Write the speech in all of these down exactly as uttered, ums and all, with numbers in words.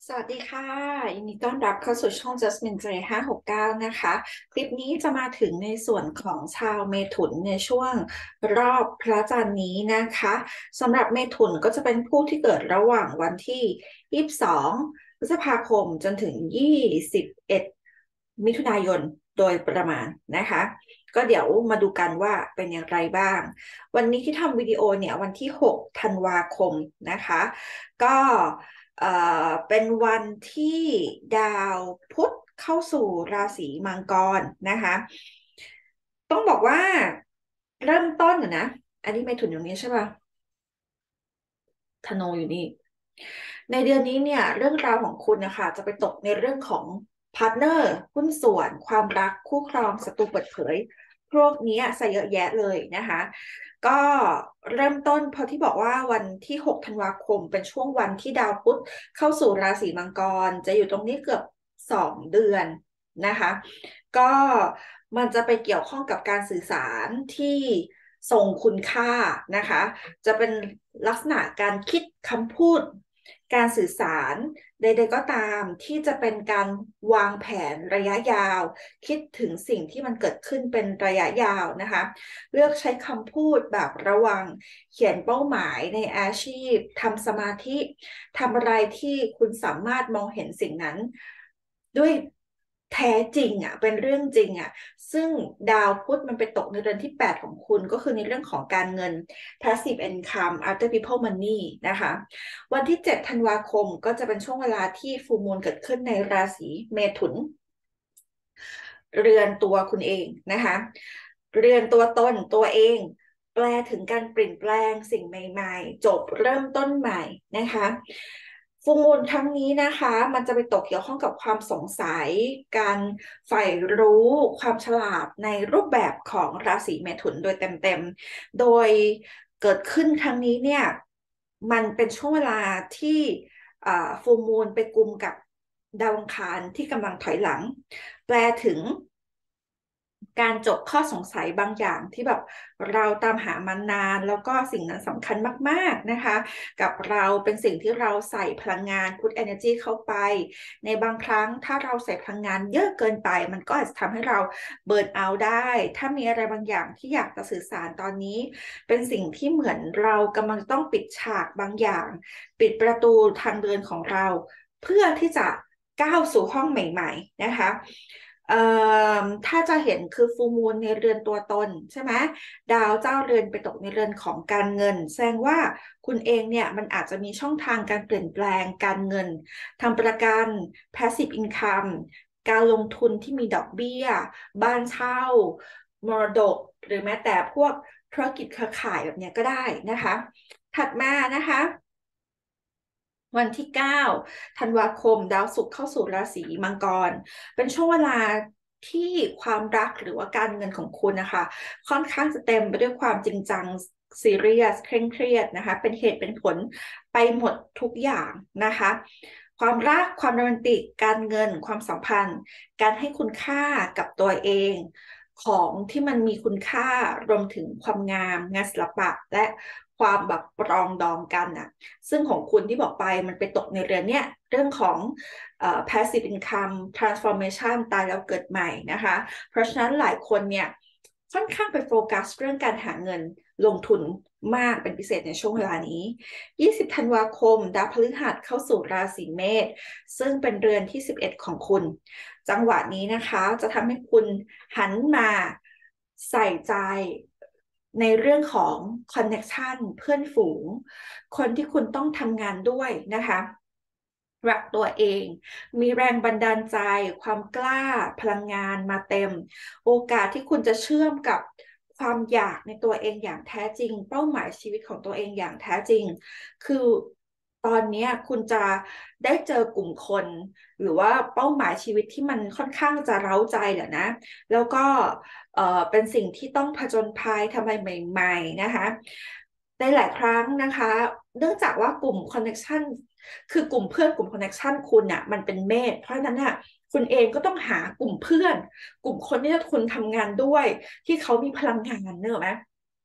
สวัสดีค่ะยินดีต้อนรับเข้าสู่ช่อง Jasmine J ห้าหกเก้านะคะคลิปนี้จะมาถึงในส่วนของชาวเมถุนในช่วงรอบพระจันทร์นี้นะคะสำหรับเมถุนก็จะเป็นผู้ที่เกิดระหว่างวันที่ยี่สิบสองพฤษภาคมจนถึงยี่สิบเอ็ดมิถุนายนโดยประมาณนะคะก็เดี๋ยวมาดูกันว่าเป็นอย่างไรบ้างวันนี้ที่ทำวิดีโอเนี่ยวันที่หกธันวาคมนะคะก็เอ่อเป็นวันที่ดาวพุธเข้าสู่ราศีมังกรนะคะต้องบอกว่าเริ่มต้นอะนะอันนี้เมถุนอยู่นี้ใช่ป่ะธนูอยู่นี่ในเดือนนี้เนี่ยเรื่องราวของคุณนะคะจะไปตกในเรื่องของพาร์ทเนอร์หุ้นส่วนความรักคู่ครองศัตรูเปิดเผยพวกนี้ใส่เยอะแยะเลยนะคะก็เริ่มต้นพอที่บอกว่าวันที่หกธันวาคมเป็นช่วงวันที่ดาวพุธเข้าสู่ราศีมังกรจะอยู่ตรงนี้เกือบสองเดือนนะคะก็มันจะไปเกี่ยวข้องกับการสื่อสารที่ทรงคุณค่านะคะจะเป็นลักษณะการคิดคำพูดการสื่อสารใดๆก็ตามที่จะเป็นการวางแผนระยะยาวคิดถึงสิ่งที่มันเกิดขึ้นเป็นระยะยาวนะคะเลือกใช้คำพูดแบบระวังเขียนเป้าหมายในอาชีพทำสมาธิทำอะไรที่คุณสามารถมองเห็นสิ่งนั้นด้วยแท้จริงอ่ะเป็นเรื่องจริงอ่ะซึ่งดาวพุธมันไปตกในเรือนที่แปดของคุณก็คือในเรื่องของการเงิน passive income other people money นะคะวันที่เจ็ดธันวาคมก็จะเป็นช่วงเวลาที่ฟูลมูนเกิดขึ้นในราศีเมถุนเรือนตัวคุณเองนะคะเรือนตัวตนตัวเองแปลถึงการเปลี่ยนแปลงสิ่งใหม่ๆจบเริ่มต้นใหม่นะคะฟูลมูนครั้งนี้นะคะมันจะไปตกเกี่ยวข้องกับความสงสัยการใฝ่รู้ความฉลาดในรูปแบบของราศีเมถุนโดยเต็มๆโดยเกิดขึ้นครั้งนี้เนี่ยมันเป็นช่วงเวลาที่ฟูลมูนไปกุมกับดาวอังคารที่กำลังถอยหลัง แปลถึงการจบข้อสงสัยบางอย่างที่แบบเราตามหามานานแล้วก็สิ่งนั้นสำคัญมากๆนะคะกับเราเป็นสิ่งที่เราใส่พลังงาน put energy เข้าไปในบางครั้งถ้าเราใส่พลังงานเยอะเกินไปมันก็อาจจะทำให้เราเบิร์นเอาท์ได้ถ้ามีอะไรบางอย่างที่อยากจะสื่อสารตอนนี้เป็นสิ่งที่เหมือนเรากำลังต้องปิดฉากบางอย่างปิดประตูทางเดินของเราเพื่อที่จะก้าวสู่ห้องใหม่ๆนะคะเอ่อถ้าจะเห็นคือฟูมูลในเรือนตัวตนใช่ไหมดาวเจ้าเรือนไปตกในเรือนของการเงินแสดงว่าคุณเองเนี่ยมันอาจจะมีช่องทางการเปลี่ยนแปลงการเงินทำประกัน passive income การลงทุนที่มีดอกเบี้ยบ้านเช่ามรดกหรือแม้แต่พวกธุรกิจเครือข่ายแบบเนี้ยก็ได้นะคะถัดมานะคะ วันที่เก้าธันวาคมดาวศุกร์เข้าสู่ราศีมังกรเป็นช่วงเวลาที่ความรักหรือว่าการเงินของคุณนะคะค่อนข้างจะเต็มไปด้วยความจริงจังซีเรียสเคร่งเครียดนะคะเป็นเหตุเป็นผลไปหมดทุกอย่างนะคะความรักความโรแมนติกการเงินความสัมพันธ์การให้คุณค่ากับตัวเองของที่มันมีคุณค่ารวมถึงความงามงานศิลปะและความแบบปรองดองกันอ่ะ ซึ่งของคุณที่บอกไปมันไปตกในเรือนเนี้ยเรื่องของเอ่อ passive income transformation ตายแล้วเกิดใหม่นะคะเพราะฉะนั้นหลายคนเนี่ยค่อนข้างไปโฟกัสเรื่องการหาเงินลงทุนมากเป็นพิเศษในช่วงเวลานี้ยี่สิบธันวาคมดาวพฤหัสเข้าสู่ราศีเมษซึ่งเป็นเรือนที่สิบเอ็ดของคุณจังหวะนี้นะคะจะทำให้คุณหันมาใส่ใจในเรื่องของคอนเน็กชันเพื่อนฝูง คนที่คุณต้องทำงานด้วยนะคะรักตัวเองมีแรงบันดาลใจความกล้าพลังงานมาเต็มโอกาสที่คุณจะเชื่อมกับความอยากในตัวเองอย่างแท้จริงเป้าหมายชีวิตของตัวเองอย่างแท้จริงคือตอนนี้คุณจะได้เจอกลุ่มคนหรือว่าเป้าหมายชีวิตที่มันค่อนข้างจะเร้าใจแหละนะแล้วก็เอ่อเป็นสิ่งที่ต้องผจญภัยทำอะไรใหม่ๆนะคะในหลายครั้งนะคะเนื่องจากว่ากลุ่มคอนเน c t ชันคือกลุ่มเพื่อนกลุ่มคอนเน c t ชันคุณน่ะมันเป็นเมษเพราะฉะนั้นน่ะคุณเองก็ต้องหากลุ่มเพื่อนกลุ่มคนที่คุณทำงานด้วยที่เขามีพลังงานเนอะไหม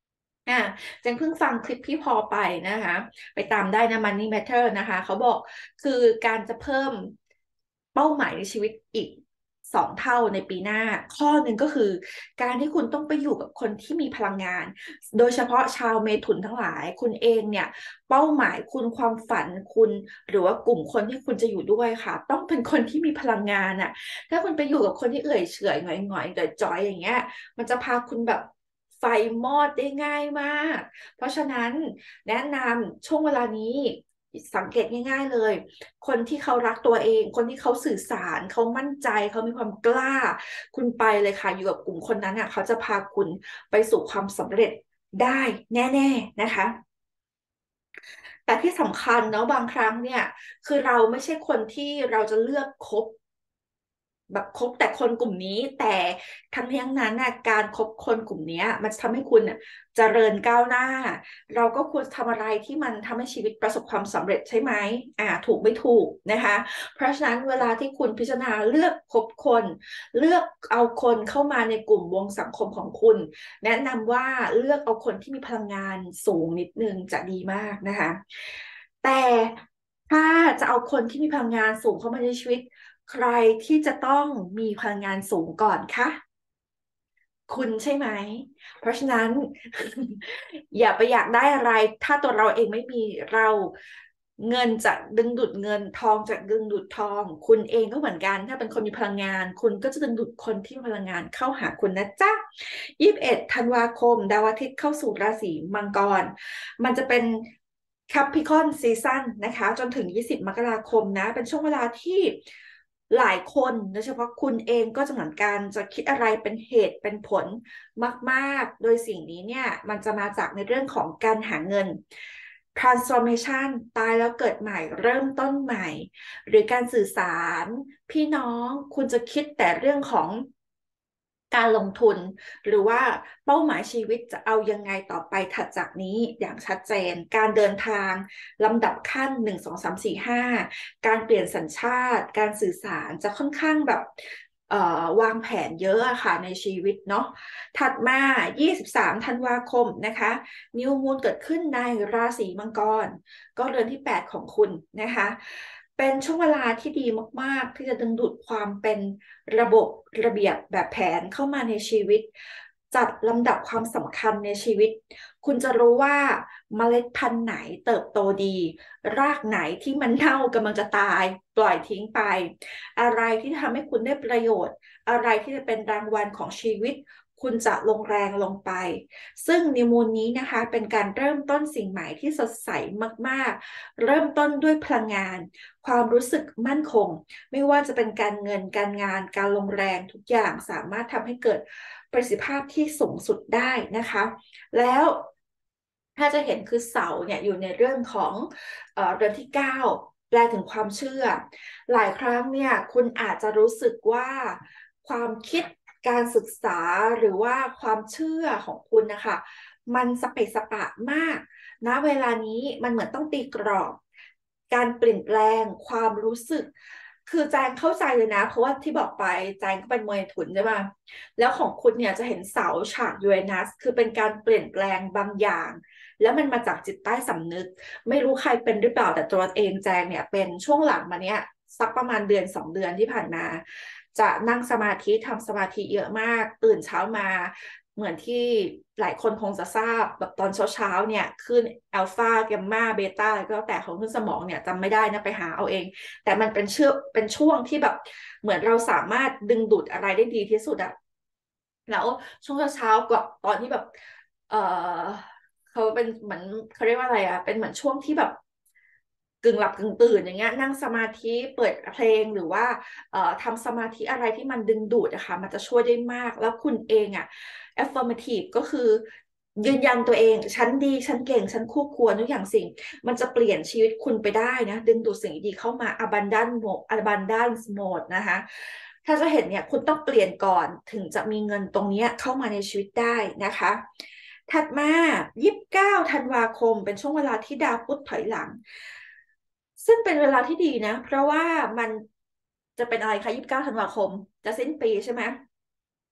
อ่าเจนเพิ่งฟังคลิปพี่พอไปนะคะไปตามได้นะ Money Matter นะคะเขาบอกคือการจะเพิ่มเป้าหมายในชีวิตอีกสองเท่าในปีหน้าข้อหนึ่งก็คือการที่คุณต้องไปอยู่กับคนที่มีพลังงานโดยเฉพาะชาวเมถุนทั้งหลายคุณเองเนี่ยเป้าหมายคุณความฝันคุณหรือว่ากลุ่มคนที่คุณจะอยู่ด้วยค่ะต้องเป็นคนที่มีพลังงานอ่ะถ้าคุณไปอยู่กับคนที่เอื่อยเฉอยหงอยหงอยจอยๆอย่างเงี้ยมันจะพาคุณแบบ ไฟมอดได้ง่ายมาก เพราะฉะนั้นแนะนำช่วงเวลานี้สังเกตง่ายๆเลย คนที่เขารักตัวเอง คนที่เขาสื่อสารเขามั่นใจเขามีความกล้าคุณไปเลยค่ะอยู่กับกลุ่มคนนั้นอ่ะเขาจะพาคุณไปสู่ความสำเร็จได้แน่ๆนะคะ แต่ที่สำคัญเนาะบางครั้งเนี่ยคือเราไม่ใช่คนที่เราจะเลือกคบ แบบคบแต่คนกลุ่มนี้แต่ทั้งนี้ทั้งนั้นน่ะการคบคนกลุ่มเนี้ยมันจะทำให้คุณน่ะเจริญก้าวหน้าเราก็ควรทำอะไรที่มันทำให้ชีวิตประสบความสำเร็จใช่ไหมอ่าถูกไม่ถูกนะคะเพราะฉะนั้นเวลาที่คุณพิจารณาเลือกคบคนเลือกเอาคนเข้ามาในกลุ่มวงสังคมของคุณแนะนำว่าเลือกเอาคนที่มีพลังงานสูงนิดนึงจะดีมากนะคะแต่ถ้าจะเอาคนที่มีพลังงานสูงเข้ามาในชีวิต ใครที่จะต้องมีพลังงานสูงก่อนคะคุณใช่ไหมเพราะฉะนั้นอย่าไปอยากได้อะไรถ้าตัวเราเองไม่มีเราเงินจะดึงดูดเงินทองจะดึงดูดทองคุณเองก็เหมือนกันถ้าเป็นคนมีพลังงานคุณก็จะดึงดูดคนที่มีพลังงานเข้าหาคุณนะจ๊ะยี่สิบเอ็ดธันวาคมดาวอาทิตย์เข้าสู่ราศีมังกรมันจะเป็น Capricorn Season นะคะจนถึงยี่สิบมกราคมนะเป็นช่วงเวลาที่หลายคนโดยเฉพาะคุณเองก็จะเหมือนกันจะคิดอะไรเป็นเหตุเป็นผลมากๆโดยสิ่งนี้เนี่ยมันจะมาจากในเรื่องของการหาเงิน transformation ตายแล้วเกิดใหม่เริ่มต้นใหม่หรือการสื่อสารพี่น้องคุณจะคิดแต่เรื่องของ การลงทุนหรือว่าเป้าหมายชีวิตจะเอายังไงต่อไปถัดจากนี้อย่างชัดเจนการเดินทางลำดับขั้นหนึ่งสองสามสี่ห้าการเปลี่ยนสัญชาติการสื่อสารจะค่อนข้างแบบเอ่อวางแผนเยอะอะค่ะในชีวิตเนาะถัดมายี่สิบสามธันวาคมนะคะนิวมูนเกิดขึ้นในราศีมังกรก็เรือนที่แปดของคุณนะคะ เป็นช่วงเวลาที่ดีมากๆที่จะดึงดูดความเป็นระบบระเบียบแบบแผนเข้ามาในชีวิตจัดลำดับความสำคัญในชีวิตคุณจะรู้ว่าเมล็ดพันธุ์ไหนเติบโตดีรากไหนที่มันเน่ากำลังจะตายปล่อยทิ้งไปอะไรที่ทำให้คุณได้ประโยชน์อะไรที่จะเป็นรางวัลของชีวิตคุณจะลงแรงลงไปซึ่งนิมูลนี้นะคะเป็นการเริ่มต้นสิ่งใหม่ที่สดใสมากๆเริ่มต้นด้วยพลังงาน ความรู้สึกมั่นคงไม่ว่าจะเป็นการเงินการงานการลงแรงทุกอย่างสามารถทำให้เกิดประสิทธิภาพที่สูงสุดได้นะคะแล้วถ้าจะเห็นคือเสาเนี่ยอยู่ในเรื่องของเอ่อเดือนที่เก้าแปลถึงความเชื่อหลายครั้งเนี่ยคุณอาจจะรู้สึกว่าความคิดการศึกษาหรือว่าความเชื่อของคุณนะคะมันสเปะสปะมากณเวลานี้มันเหมือนต้องตีกรอบ การเปลี่ยนแปลงความรู้สึกคือแจงเข้าใจเลยนะเพราะว่าที่บอกไปแจงก็เป็นมวยถุนใช่ไหมแล้วของคุณเนี่ยจะเห็นเสาฉากยูเรนัสคือเป็นการเปลี่ยนแปลงบางอย่างแล้วมันมาจากจิตใต้สำนึกไม่รู้ใครเป็นหรือเปล่าแต่ตัวเองแจงเนี่ยเป็นช่วงหลังมาเนี้ยสักประมาณเดือนสองเดือนที่ผ่านมาจะนั่งสมาธิทำสมาธิเยอะมากตื่นเช้ามาเหมือนที่หลายคนคงจะทราบแบบตอนเช้าเช้าเนี่ยขึ้นอัลฟาแกมมาเบต้าก็แล้วแต่ของขึ้นสมองเนี่ยจำไม่ได้นะไปหาเอาเองแต่มันเป็นเชื่อเป็นช่วงที่แบบเหมือนเราสามารถดึงดูดอะไรได้ดีที่สุดอะแล้วช่วงเช้าๆก็ตอนที่แบบเออเขาเป็นเหมือนเขาเรียกว่าอะไรอะเป็นเหมือนช่วงที่แบบกึ่งหลับกึ่งตื่นอย่างเงี้ยนั่งสมาธิเปิดเพลงหรือว่าเอ่อทำสมาธิอะไรที่มันดึงดูดอะค่ะมันจะช่วยได้มากแล้วคุณเองอะ affirmative ก็คือยืนยันตัวเองฉันดีฉันเก่งฉันคู่ควรทุกอย่างสิ่งมันจะเปลี่ยนชีวิตคุณไปได้นะดึงดูดสิ่งดีเข้ามา abundance mode abundance mode นะคะถ้าจะเห็นเนี่ยคุณต้องเปลี่ยนก่อนถึงจะมีเงินตรงนี้เข้ามาในชีวิตได้นะคะถัดมายี่สิบเก้าธันวาคมเป็นช่วงเวลาที่ดาวพุธถอยหลังซึ่งเป็นเวลาที่ดีนะเพราะว่ามันจะเป็นอะไรคะยี่สิบเก้าธันวาคมจะสิ้นปีใช่ไหม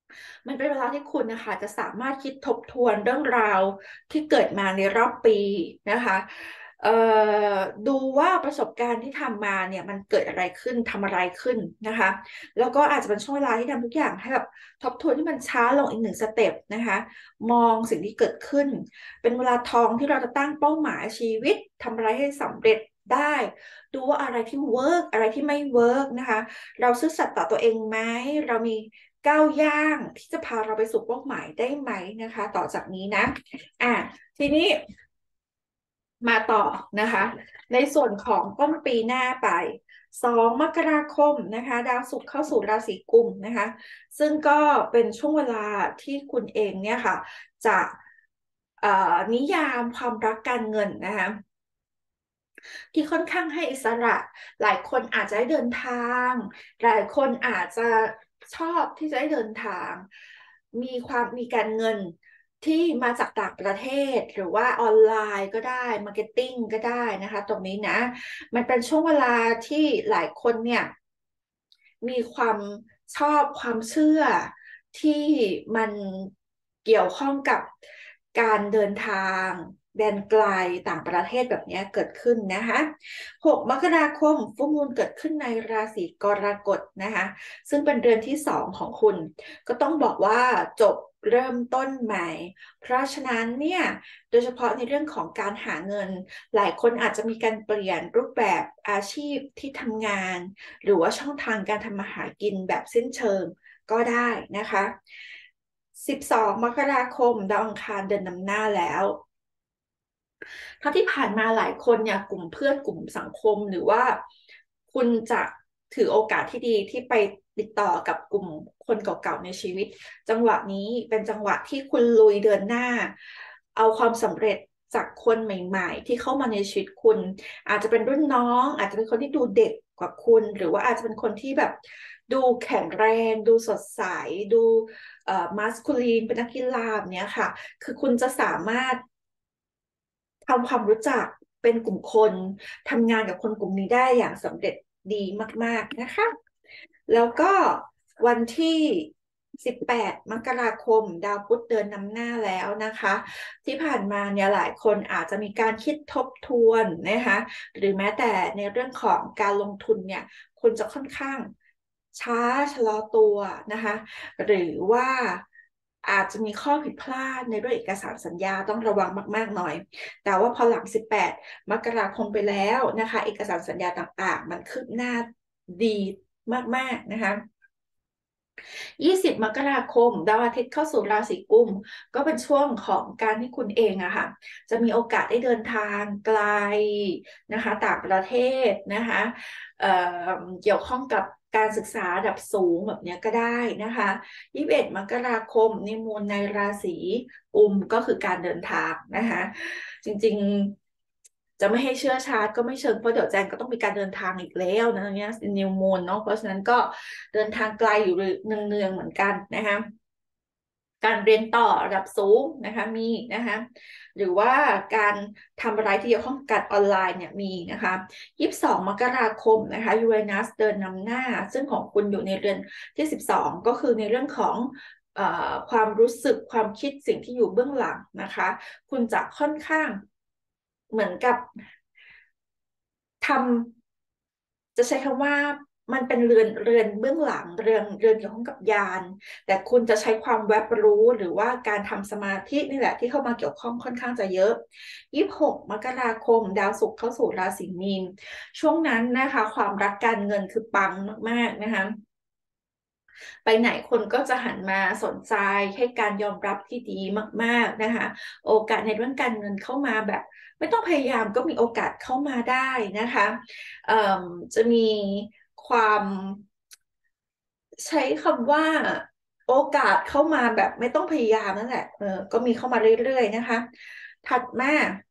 มันเป็นเวลาที่คุณนะคะจะสามารถคิดทบทวนเรื่องราวที่เกิดมาในรอบปีนะคะเอ่อดูว่าประสบการณ์ที่ทำมาเนี่ยมันเกิดอะไรขึ้นทำอะไรขึ้นนะคะแล้วก็อาจจะเป็นช่วงเวลาที่ทำทุกอย่างให้แบบทบทวนที่มันช้าลงอีกหนึ่งสเต็ปนะคะมองสิ่งที่เกิดขึ้นเป็นเวลาทองที่เราจะตั้งเป้าหมายชีวิตทำอะไรให้สำเร็จได้ดูว่าอะไรที่เวิร์กอะไรที่ไม่เวิร์กนะคะเราซื่อสัตย์ต่อตัวเองไหมเรามี ก้าวย่างที่จะพาเราไปสู่เป้าหมายได้ไหมนะคะต่อจากนี้นะอ่ะทีนี้มาต่อนะคะในส่วนของต้นปีหน้าไปสองมกราคมนะคะดาวศุกร์เข้าสู่ราศีกุมนะคะซึ่งก็เป็นช่วงเวลาที่คุณเองเนี่ยค่ะจะเอ่อนิยามความรักการเงินนะคะที่ค่อนข้างให้อิสระหลายคนอาจจะได้เดินทางหลายคนอาจจะชอบที่จะได้เดินทางมีความมีการเงินที่มาจากต่างประเทศหรือว่าออนไลน์ก็ได้มาร์เก็ตติ้งก็ได้นะคะตรงนี้นะมันเป็นช่วงเวลาที่หลายคนเนี่ยมีความชอบความเชื่อที่มันเกี่ยวข้องกับการเดินทางแดนไกลต่างประเทศแบบนี้เกิดขึ้นนะคะหกมกราคมฟุมูลเกิดขึ้นในราศีกรกฎนะคะซึ่งเป็นเดือนที่สองของคุณ ก็ต้องบอกว่าจบเริ่มต้นใหม่ เพราะฉะนั้นเนี่ยโดยเฉพาะในเรื่องของการหาเงิน หลายคนอาจจะมีการเปลี่ยนรูปแบบอาชีพที่ทำงาน หรือว่าช่องทางการทำมาหากินแบบสิ้นเชิงก็ได้นะคะสิบสองมกราคมดาวอังคารเดินนำหน้าแล้วเท่าที่ผ่านมาหลายคนเนี่ยกลุ่มเพื่อนกลุ่มสังคมหรือว่าคุณจะถือโอกาสที่ดีที่ไปติดต่อกับกลุ่มคนเก่าๆในชีวิตจังหวะนี้เป็นจังหวะที่คุณลุยเดินหน้าเอาความสำเร็จจากคนใหม่ๆที่เข้ามาในชีวิตคุณอาจจะเป็นรุ่นน้องอาจจะเป็นคนที่ดูเด็กกว่าคุณหรือว่าอาจจะเป็นคนที่แบบดูแข็งแรงดูสดใสดูเอ่อมัสคูลีนเป็นนักกีฬาแบบเนี้ยค่ะคือคุณจะสามารถ ทำความรู้จักเป็นกลุ่มคนทำงานกับคนกลุ่มนี้ได้อย่างสำเร็จดีมากๆนะคะแล้วก็วันที่สิบแปดมกราคมดาวพุธเดินนำหน้าแล้วนะคะที่ผ่านมาเนี่ยหลายคนอาจจะมีการคิดทบทวนนะคะหรือแม้แต่ในเรื่องของการลงทุนเนี่ยคุณจะค่อนข้างช้าชะลอตัวนะคะหรือว่าอาจจะมีข้อผิดพลาดในเรื่องเอกสารสัญญาต้องระวังมากๆหน่อย แต่ว่าพอหลังสิบแปดมกราคมไปแล้วนะคะเอกสารสัญญาต่างๆมันคืบหน้าดีมากๆนะคะยี่สิบมกราคมดาวอาทิตย์เข้าสู่ราศีกุมก็เป็นช่วงของการที่คุณเองอะค่ะจะมีโอกาสได้เดินทางไกลนะคะต่างประเทศนะคะเอ่อเกี่ยวข้องกับการศึกษาระดับสูงแบบนี้ก็ได้นะคะยี่สิบเอ็ดมกราคมนิมูลในราศีกุมก็คือการเดินทางนะคะจริงๆจะไม่ให้เชื่อชาร์จก็ไม่เชิงเพราะเดี๋ยวแจงก็ต้องมีการเดินทางอีกแล้วนะเนี้ยนิวมูนเนาะเพราะฉะนั้นก็เดินทางไกลอยู่เนืองๆเหมือนกันนะคะการเรียนต่อระดับสูงนะคะมีนะคะหรือว่าการทำอะไรที่เกี่ยวข้องกับออนไลน์เนี่ยมีนะคะยี่สิบสองมกราคมนะคะยูเรนัสเดินนำหน้าซึ่งของคุณอยู่ในเรือนที่สิบสองก็คือในเรื่องของเอ่อความรู้สึกความคิดสิ่งที่อยู่เบื้องหลังนะคะคุณจะค่อนข้างเหมือนกับทำจะใช้คำว่ามันเป็นเรือนเรือนเบื้องหลังเรือนเรือนเกี่ยวข้องกับยานแต่คุณจะใช้ความแวบรู้หรือว่าการทำสมาธินี่แหละที่เข้ามาเกี่ยวข้องค่อนข้างจะเยอะยี่สิบหกมกราคมดาวศุกร์เข้าสู่ราศีมีนช่วงนั้นนะคะความรักการเงินคือปังมากๆนะคะ ไปไหนคนก็จะหันมาสนใจให้การยอมรับที่ดีมากๆนะคะโอกาสในเรื่องการเงินเข้ามาแบบไม่ต้องพยายามก็มีโอกาสเข้ามาได้นะคะเอ่มจะมีความใช้คำว่าโอกาสเข้ามาแบบไม่ต้องพยายามนั่นแหละเออก็มีเข้ามาเรื่อยๆนะคะถัดมา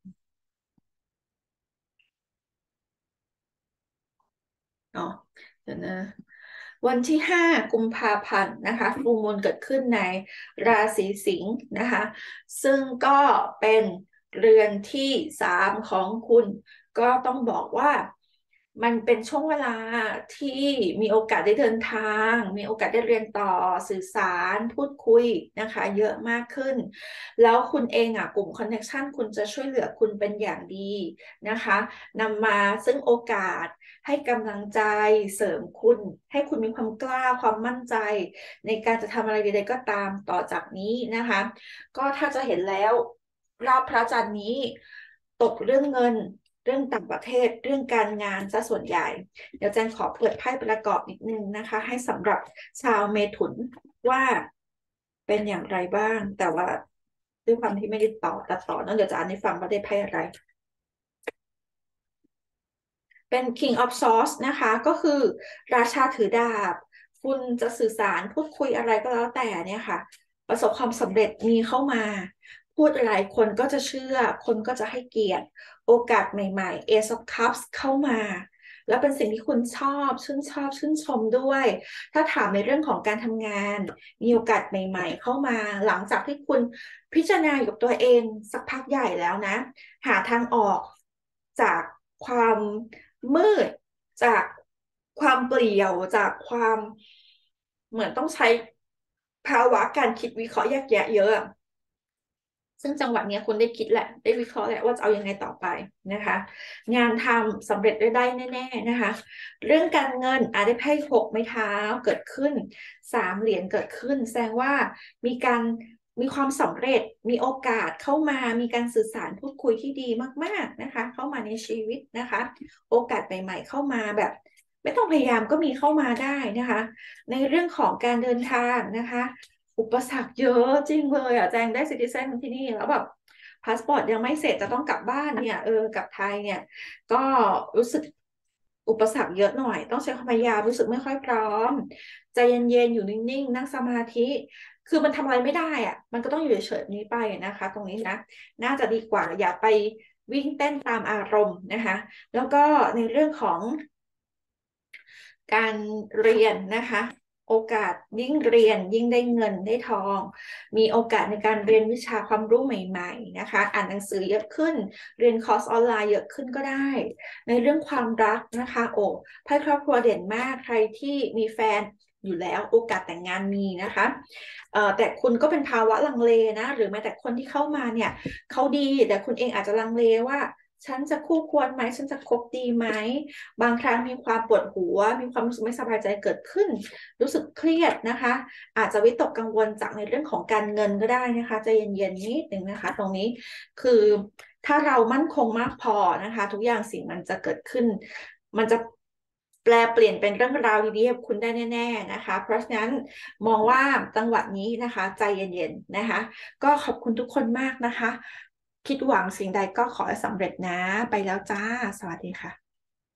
อ๋อเดี๋ยวนะ วันที่ห้ากุมภาพันธ์นะคะฟูลมูนเกิดขึ้นในราศีสิงห์นะคะซึ่งก็เป็นเรือนที่สามของคุณก็ต้องบอกว่ามันเป็นช่วงเวลาที่มีโอกาสได้เดินทางมีโอกาสได้เรียนต่อสื่อสารพูดคุยนะคะเยอะมากขึ้นแล้วคุณเองอ่ะกลุ่มคอนเน c t ชันคุณจะช่วยเหลือคุณเป็นอย่างดีนะคะนำมาซึ่งโอกาสให้กำลังใจเสริมคุณให้คุณมีความกล้าความมั่นใจในการจะทำอะไรใดๆก็ตามต่อจากนี้นะคะก็ถ้าจะเห็นแล้วรอบพระจันทร์นี้ตกเรื่องเงิน เรื่องต่างประเทศเรื่องการงานซะส่วนใหญ่เดี๋ยวแจงขอเปิดไพ่ประกอบนิดนึงนะคะให้สำหรับชาวเมถุนว่าเป็นอย่างไรบ้างแต่ว่าด้วยความที่ไม่ได้ต่อตัดต่อนั่นเดี๋ยวจะอ่านให้ฟังว่าได้ไพ่อะไรเป็น King of Swords นะคะก็คือราชาถือดาบคุณจะสื่อสารพูดคุยอะไรก็แล้วแต่เนี่ยค่ะประสบความสำเร็จมีเข้ามาพูดอะไรคนก็จะเชื่อคนก็จะให้เกียรติโอกาสใหม่ๆ Ace of Cups เข้ามาแล้วเป็นสิ่งที่คุณชอบชื่นชอบชื่นชมด้วยถ้าถามในเรื่องของการทำงานมีโอกาสใหม่ๆเข้ามาหลังจากที่คุณพิจารณาอยู่กับตัวเองสักพักใหญ่แล้วนะหาทางออกจากความมืดจากความเปลี่ยวจากความเหมือนต้องใช้ภาวะการคิดวิเคราะห์แยกแยะเยอะ ซึ่งจังหวะนี้คุณได้คิดแหละได้วิเคราะห์แหละว่าจะเอายังไงต่อไปนะคะงานทำสำเร็จได้ได้แน่ๆนะคะเรื่องการเงินอาจได้ไพ่หกไม้เท้าเกิดขึ้นสามเหรียญเกิดขึ้นแสดงว่ามีการมีความสำเร็จมีโอกาสเข้ามามีการสื่อสารพูดคุยที่ดีมากๆนะคะเข้ามาในชีวิตนะคะโอกาสใหม่ๆเข้ามาแบบไม่ต้องพยายามก็มีเข้ามาได้นะคะในเรื่องของการเดินทางนะคะอุปสรรคเยอะจริงเลยอ่ะแจงได้ซิติเซนที่นี่แล้วแบบพาสปอร์ตยังไม่เสร็จจะต้องกลับบ้านเนี่ยเออกลับไทยเนี่ยก็รู้สึกอุปสรรคเยอะหน่อยต้องใช้ความพยายามรู้สึกไม่ค่อยพร้อมใจเย็นๆอยู่นิ่งๆนั่งสมาธิคือมันทำอะไรไม่ได้อ่ะมันก็ต้องอยู่เฉยๆนี้ไปนะคะตรงนี้นะน่าจะดีกว่าอย่าไปวิ่งเต้นตามอารมณ์นะคะแล้วก็ในเรื่องของ การเรียนนะคะโอกาสยิ่งเรียนยิ่งได้เงินได้ทองมีโอกาสในการเรียนวิชาความรู้ใหม่ๆนะคะอ่านหนังสือเยอะขึ้นเรียนคอร์สออนไลน์เยอะขึ้นก็ได้ในเรื่องความรักนะคะโอ้ไพ่ครอบครัวเด่นมากใครที่มีแฟนอยู่แล้วโอกาสแต่งงานมีนะคะเอ่อแต่คุณก็เป็นภาวะลังเลนะหรือแม้แต่คนที่เข้ามาเนี่ยเขาดีแต่คุณเองอาจจะลังเลว่าฉันจะคู่ควรไหมฉันจะคบดีไหม บางครั้งมีความปวดหัวมีความรู้สึกไม่สบายใจเกิดขึ้นรู้สึกเครียดนะคะอาจจะวิตกกังวลจากในเรื่องของการเงินก็ได้นะคะใจเย็นๆนิดนึงนะคะตรงนี้คือถ้าเรามั่นคงมากพอนะคะทุกอย่างสิ่งมันจะเกิดขึ้นมันจะแปลเปลี่ยนเป็นเรื่องราวดีๆให้คุณได้แน่ๆนะคะเพราะฉะนั้นมองว่าจังหวะนี้นะคะใจเย็นๆนะคะก็ขอบคุณทุกคนมากนะคะคิดหวังสิ่งใดก็ขอให้สำเร็จนะไปแล้วจ้าสวัสดีค่ะ